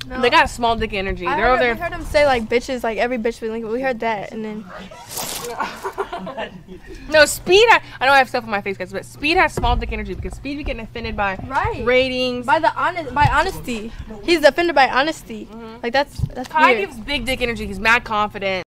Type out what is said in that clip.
No. They got small dick energy. They're over there. We heard him say like bitches, like every bitch we heard that, and then. No, Speed. I know I have stuff on my face, guys, but Speed has small dick energy because Speed be getting offended by ratings, by honesty. He's offended by honesty. Like that's Kai weird. gives big dick energy. He's mad confident.